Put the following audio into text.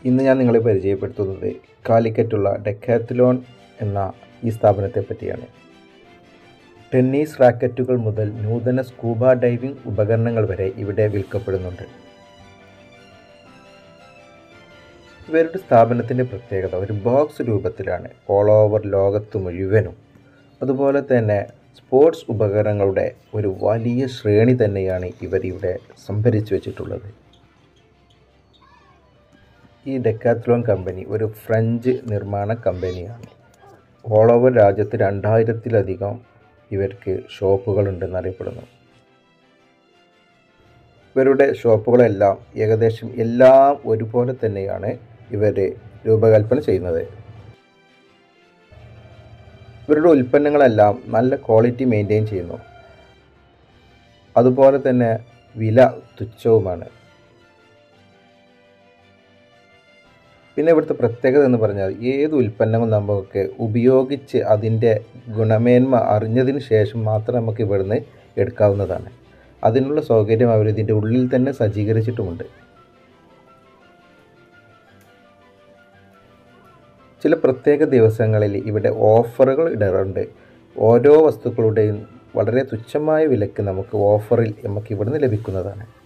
ഇന്ന് ഞാൻ നിങ്ങളെ പരിചയപ്പെടുത്തുന്നത് കാലിക്കറ്റുള്ള ഡെക്കാത്ലോൺ എന്ന ഈ സ്ഥാപനത്തെ പറ്റിയാണ്. ടെന്നീസ് റാക്കറ്റുകൾ മുതൽ നൂതന സ്കൂബ ഡൈവിംഗ് ഉപകരണങ്ങൾ വരെ ഇവിടെ വിൽക്കപ്പെടുന്നുണ്ട്. ഇവരുടെ സ്ഥാപനത്തിൻ്റെ പ്രത്യേകത ഒരു ബോക്സ് രൂപത്തിലാണ് ഓൾ ഓവർ ലോകത്ത് മുഴുവനും. അതുപോലെ തന്നെ സ്പോർട്സ് ഉപകരണങ്ങളുടെ ഒരു വലിയ ശ്രേണി തന്നെയാണ് ഇവരിവിടെ സംഭരിച്ചു വച്ചിട്ടുള്ളത്. ഈ ഡെക്കാത്ലോൺ കമ്പനി ഒരു ഫ്രഞ്ച് നിർമ്മാണ കമ്പനിയാണ്. ഓൾ ഓവർ രാജ്യത്ത് 2000-ലധികം ഇവർക്ക് ഷോപ്പുകളുണ്ടെന്നറിയപ്പെടുന്നു. ഇവരുടെ ഷോപ്പുകളെല്ലാം ഏകദേശം എല്ലാം ഒരുപോലെ തന്നെയാണ് ഇവർ രൂപകൽപ്പന ചെയ്യുന്നത്. ഇവരുടെ ഉൽപ്പന്നങ്ങളെല്ലാം നല്ല ക്വാളിറ്റി മെയിൻറ്റെയിൻ ചെയ്യുന്നു. അതുപോലെ തന്നെ വില തുച്ഛവുമാണ്. പിന്നെ ഇവിടുത്തെ പ്രത്യേകത എന്ന് പറഞ്ഞാൽ ഏത് ഉൽപ്പന്നവും നമുക്ക് ഉപയോഗിച്ച് അതിൻ്റെ ഗുണമേന്മ അറിഞ്ഞതിന് ശേഷം മാത്രം നമുക്ക് ഇവിടുന്ന് എടുക്കാവുന്നതാണ്. അതിനുള്ള സൗകര്യം അവർ ഇതിൻ്റെ ഉള്ളിൽ തന്നെ സജ്ജീകരിച്ചിട്ടുമുണ്ട്. ചില പ്രത്യേക ദിവസങ്ങളിൽ ഇവിടെ ഓഫറുകൾ ഇടാറുണ്ട്. ഓരോ വസ്തുക്കളുടെയും വളരെ തുച്ഛമായ വിലയ്ക്ക് നമുക്ക് ഓഫറിൽ ഇവിടുന്ന് ലഭിക്കുന്നതാണ്.